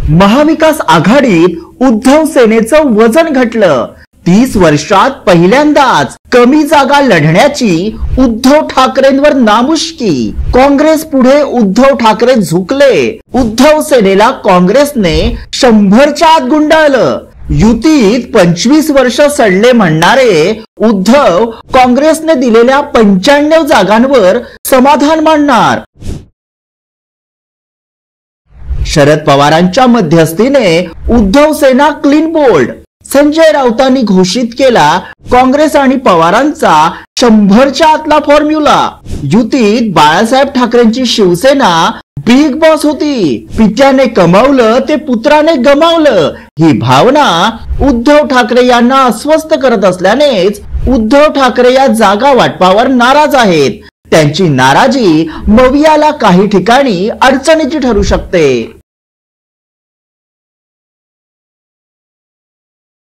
महाविकास आघाडीत उद्धव सेनेचं वजन घटलं। 30 वर्षात पहिल्यांदाच कमी जागा लढण्याची उद्धव ठाकरेंवर नामुष्की। काँग्रेस पुढे उद्धव ठाकरे झुकले। उद्धव सेनेला काँग्रेसने 100च्या आत गुंडाळलं। युतीत 25 वर्ष सडले म्हणणारे उद्धव काँग्रेसने दिलेल्या 95 जागांवर समाधान मानणार। शरद पवारांच्या मध्यस्थीने उद्धव सेना क्लीन बोल्ड। संजय राऊतांनी घोषित केला काँग्रेस आणि पवारांचा 100च्या आतला फॉर्म्युला। युतीत बाळासाहेब ठाकरेंची शिवसेना बिग बॉस होती। पित्याने कमावलं ते पुत्राने गमावलं, ही भावना उद्धव ठाकरे यांना अस्वस्थ करत असल्यानेच उद्धव ठाकरे या जागा वाटपावर नाराज आहेत। त्यांची नाराजी मवियाला काही ठिकाणी अडचणीची ठरू शकते।